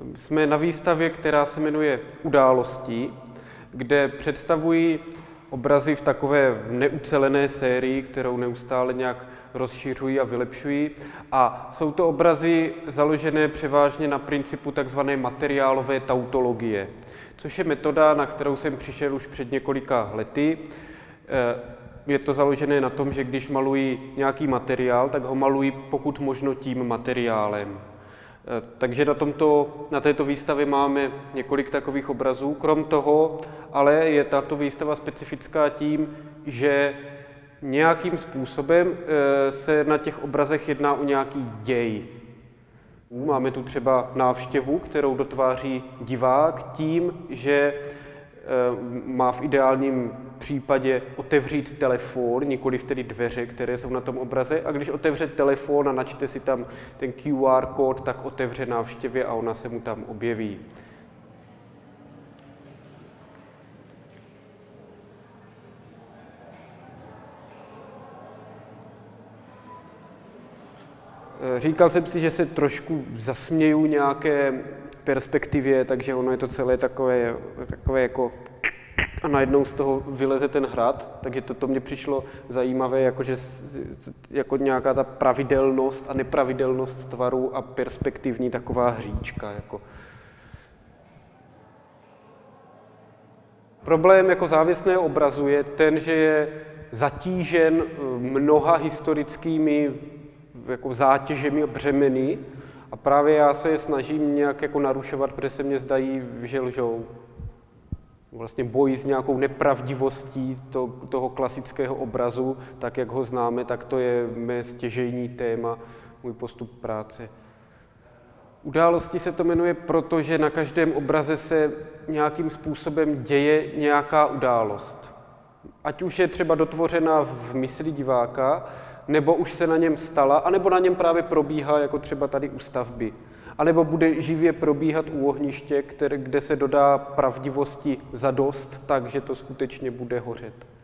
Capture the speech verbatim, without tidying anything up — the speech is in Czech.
Jsme na výstavě, která se jmenuje Události, kde představují obrazy v takové neucelené sérii, kterou neustále nějak rozšiřují a vylepšují. A jsou to obrazy založené převážně na principu tzv. Materiálové tautologie, což je metoda, na kterou jsem přišel už před několika lety. Je to založené na tom, že když malují nějaký materiál, tak ho malují pokud možno tím materiálem. Takže na, tomto, na této výstavě máme několik takových obrazů. Krom toho, ale je tato výstava specifická tím, že nějakým způsobem se na těch obrazech jedná o nějaký děj. Máme tu třeba návštěvu, kterou dotváří divák tím, že má v ideálním případě otevřít telefon, nikoliv tedy dveře, které jsou na tom obraze. A když otevře telefon a načte si tam ten Q R kód, tak otevře návštěvě a ona se mu tam objeví. Říkal jsem si, že se trošku zasměju nějaké perspektivě, takže ono je to celé takové, takové jako a najednou z toho vyleze ten hrad, takže to, to mně přišlo zajímavé, jakože, jako nějaká ta pravidelnost a nepravidelnost tvaru a perspektivní taková hříčka. Jako. Problém jako závěsného obrazu je ten, že je zatížen mnoha historickými jako zátěžemi a břemeny a právě já se je snažím nějak jako narušovat, protože se mně zdají, že lžou. Vlastně boj s nějakou nepravdivostí to, toho klasického obrazu, tak jak ho známe, tak to je mé stěžejní téma, můj postup práce. Události se to jmenuje, protože na každém obraze se nějakým způsobem děje nějaká událost. Ať už je třeba dotvořena v mysli diváka, nebo už se na něm stala, anebo na něm právě probíhá, jako třeba tady u stavby. A nebo bude živě probíhat u ohniště, které, kde se dodá pravdivosti zadost, takže to skutečně bude hořet.